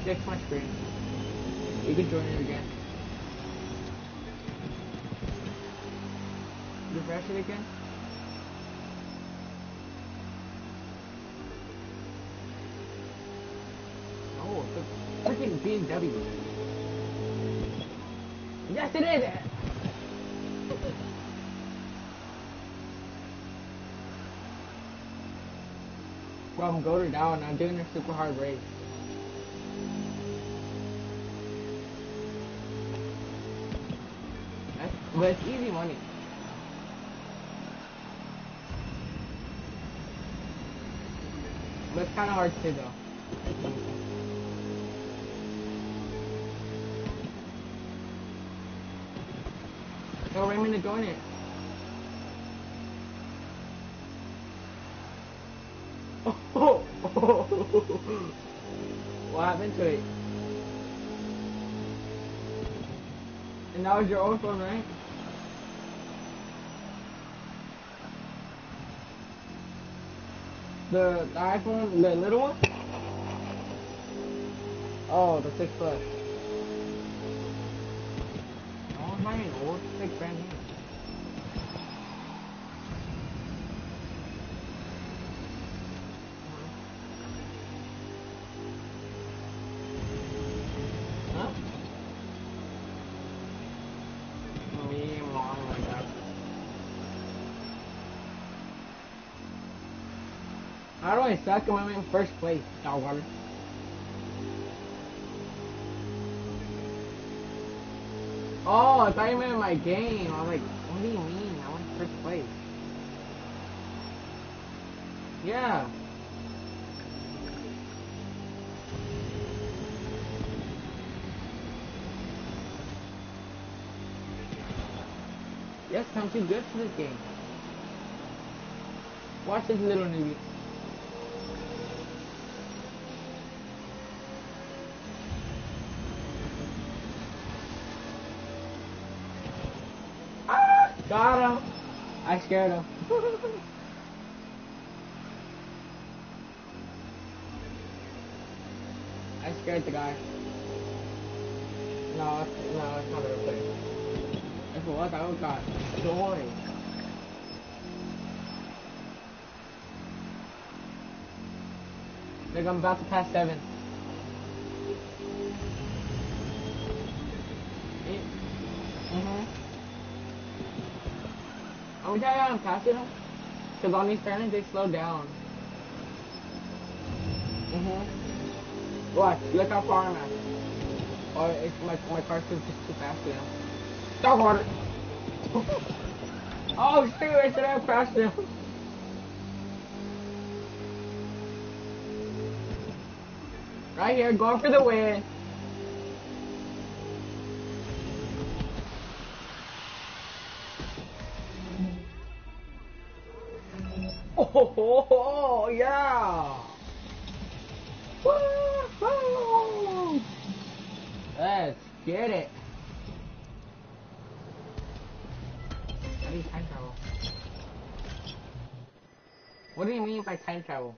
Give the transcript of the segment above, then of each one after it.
fix my screen. You can join it again. Refresh it again. No, it's a freaking BMW. Yes, it is! Bro, I'm goated down. I'm doing a super hard race. But it's easy money. But it's kind of hard to though. Yo, Raymond to join it. Oh, what happened to it? And that was your old phone, right? The iPhone, the little one? Oh, the 6 Plus. Oh, it's not even old. It's like brand new. Huh? Me, mom, my dad. How do I suck when I'm in first place, dogwater? Oh, I thought you meant my game. I was like, what do you mean? I went first place. Yeah. Yes, I'm too good for this game. Watch this little newbie. Ah! Got him! I scared him. I scared the guy. No, it's not a real player. If it was, I would got destroyed. Like I'm about to pass 7. I'm gonna tell you I'm passing them. Because on these turns they slow down. Watch, look how far I'm at. Or it's my car's just too fast for them. Dog water! Oh shoot, I should have passed him. Right here, going for the win. Oh, yeah! Woo-hoo! Let's get it. How do you time travel? What do you mean by time travel?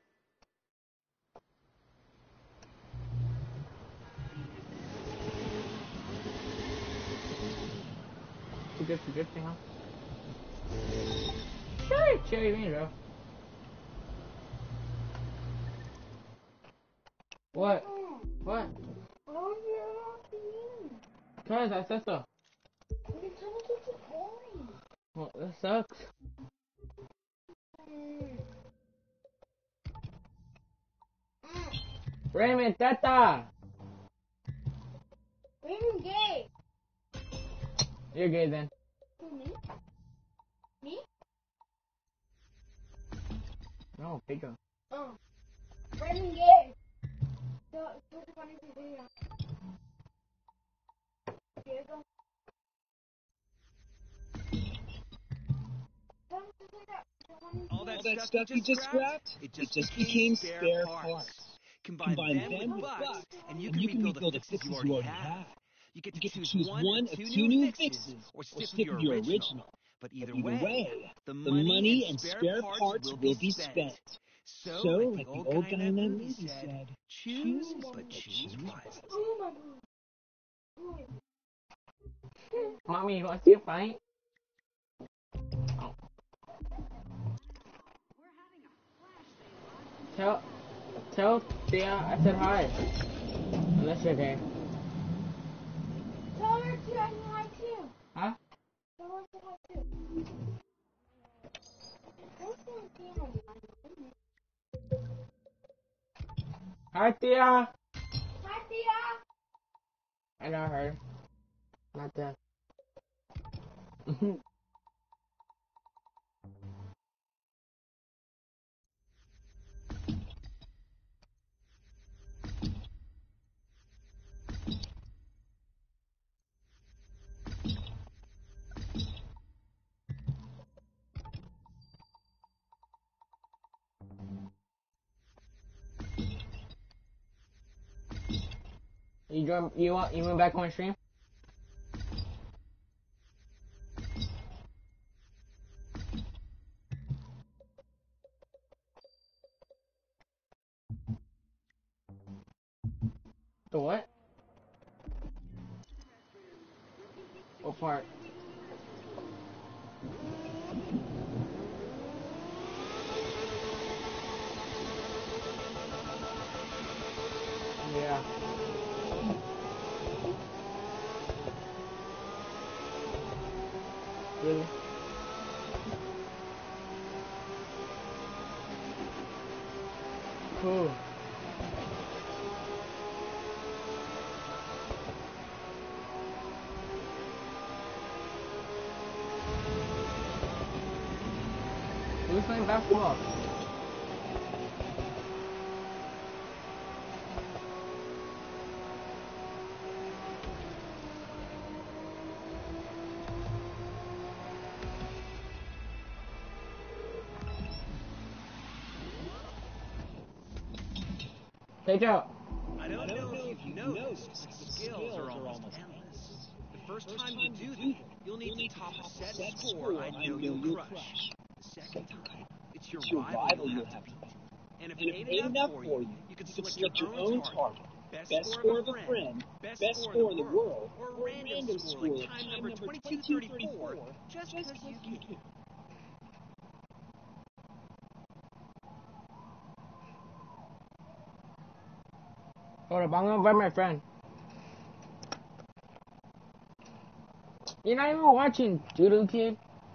Too good for drifting, huh? Sure, cherry bean, bro. What? What? Cause I said so. Well, that sucks. Raymond, Tata! Raymond gay. You're gay then. Who, me? Me? No, Pedro. Oh. Raymond gay. So, it's really funny to video. Diego. All that stuff you just scrapped, it just became spare parts. Combine them with bucks, and you can rebuild the fixes you already have. You get to choose one of 2 new fixes, or stick with your original. But either way, the money and spare parts will be spent. So, like the old guy in that movie said, choose, but choose wisely. Oh my god. Mommy, you want to see a fight? Oh. Tell Thea I said hi. Unless you're gay. Tell her to say hi too. Huh? Tell her to say hi too. Don't say hi. Hi, Thea. Hi, Thea. I know her. Not that. You went back on my stream? The what? What part? Yeah. Really? Cool. Who's playing basketball? Take out. I don't know if you've noticed, but skills are almost endless. The first time you do that, you'll need to top a set score I know you'll crush. The second time, it's your rival you'll have to beat. And if it ain't enough for you, you can select your own target. Best score of a friend, best score in the world, or a random score like time number 2234, just because you can. Hold up, I'm gonna invite my friend. You're not even watching, Doodle Kid.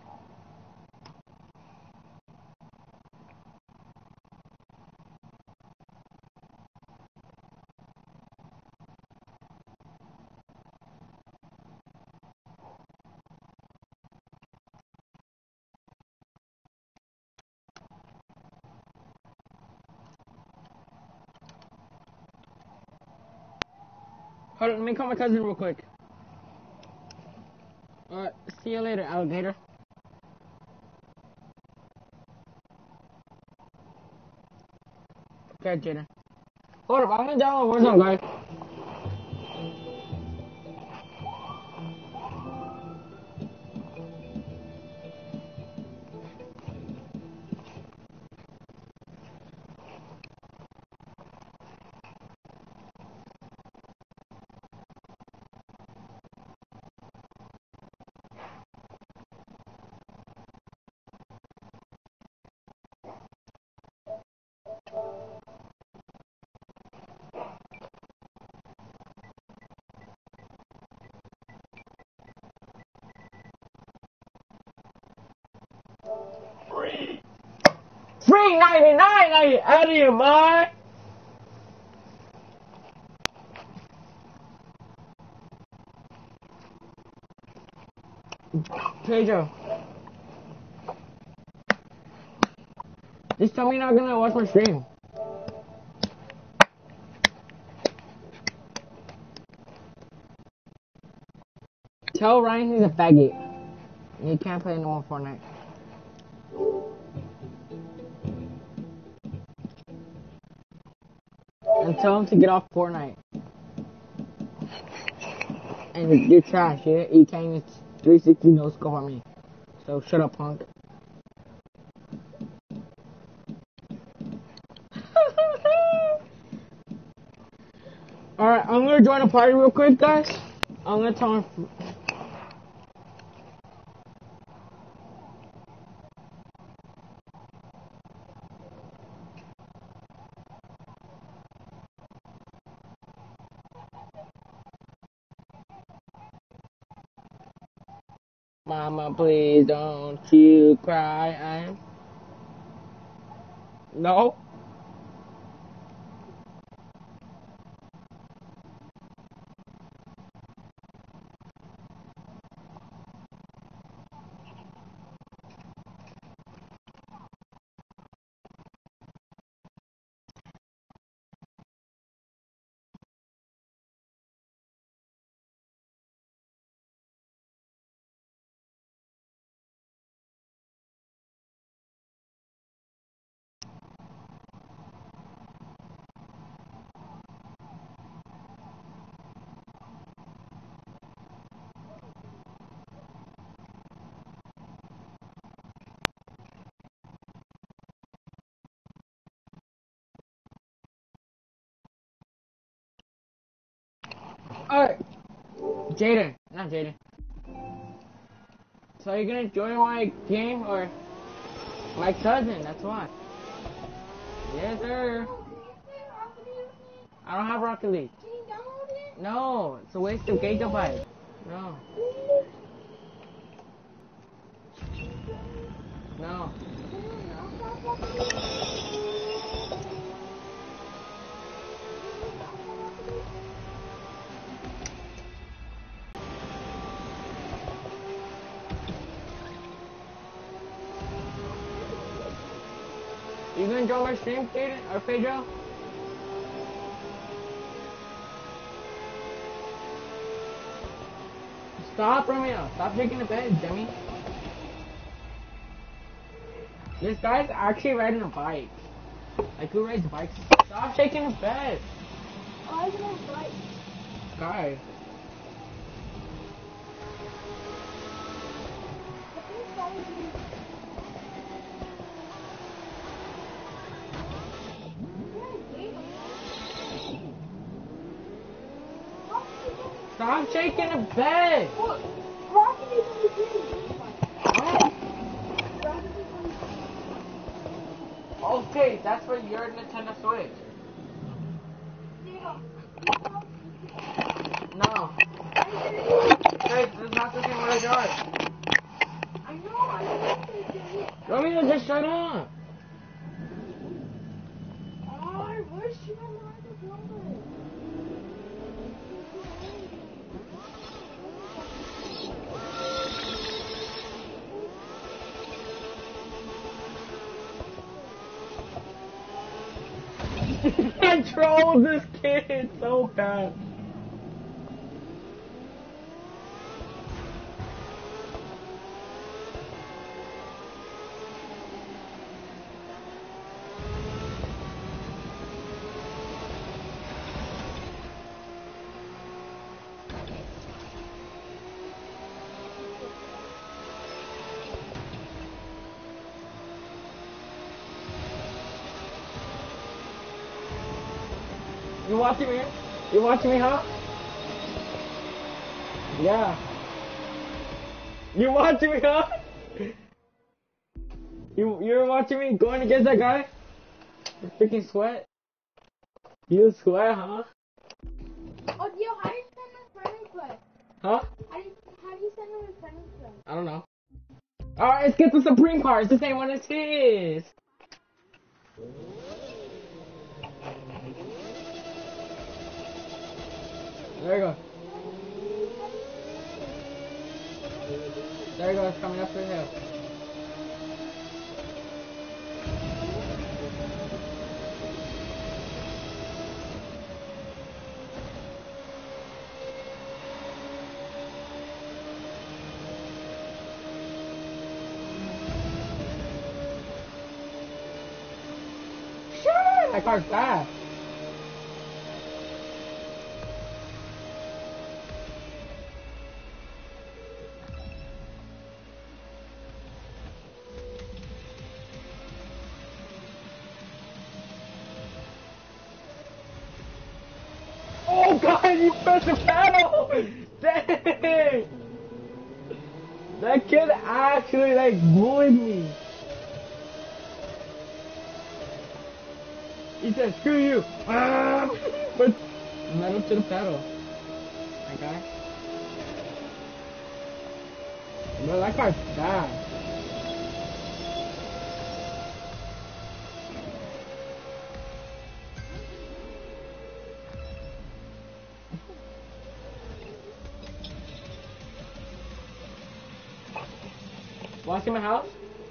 Hold on, let me call my cousin real quick. See you later, alligator. Okay, Jaden. Hold up, I'm gonna download Warzone, guys. Free 99, are you out of your mind? Pedro. Just tell me you're not gonna watch my stream. Tell Ryan he's a faggot. He can't play no more Fortnite. And tell him to get off Fortnite. And you're trash, yeah? You can't even 360 no scope on me. So shut up, punk. Alright, I'm gonna join a party real quick, guys. I'm gonna tell him. Mama, please don't you cry. No. Alright. Jaden. Not Jaden. So you're gonna join my game or my cousin, that's why. Yes, sir. I don't have Rocket League. Can you download it? No, it's a waste of gigabyte. No. No. You gonna join my stream, Jaden or Pedro? Stop, Romeo. Stop shaking the bed, Jimmy. This guy's actually riding a bike. Like, who rides bikes? Stop shaking the bed. I don't know, right? Guy. Stop shaking the bed. What? Rocket is on the game. Okay, that's for your Nintendo Switch. No. Hey, this is not the same way yours. I know, I know. Romeo, just shut up. I wish you had my number. I trolled this kid so bad. You watching me? You watching me, huh? Yeah. You watching me, huh? You're watching me going against that guy? You freaking sweat? You sweat, huh? Oh, yo, how do you send a friend request? Huh? How do you send a friend request? I don't know. Alright, let's get the Supreme cars. This ain't what it is. There you go. There you go, it's coming up the hill. Shit, that car's fast. Oh god, you pressed the pedal! Dang! That kid actually like bullied me. He said, screw you. But metal to the pedal. Okay? Bro, that car's fast. Wanna see my house?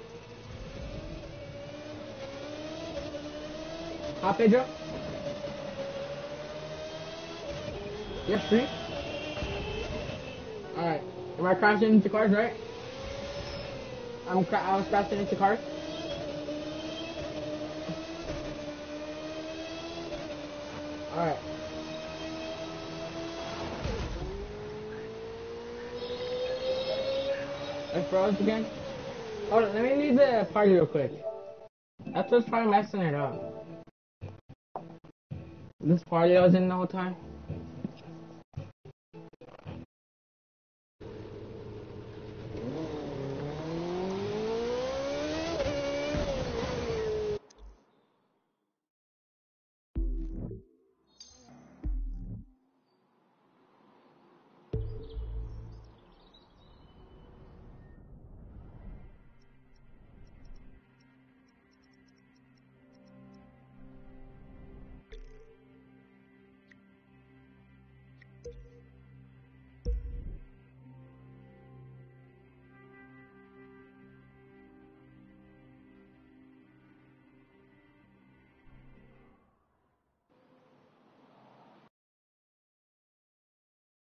Huh, Pedro? Yes, free? Alright. Am I crashing into cars, right? I was crashing into cars. Alright. I froze again. Hold on, let me leave the party real quick. That's what's probably messing it up. This party I was in the whole time.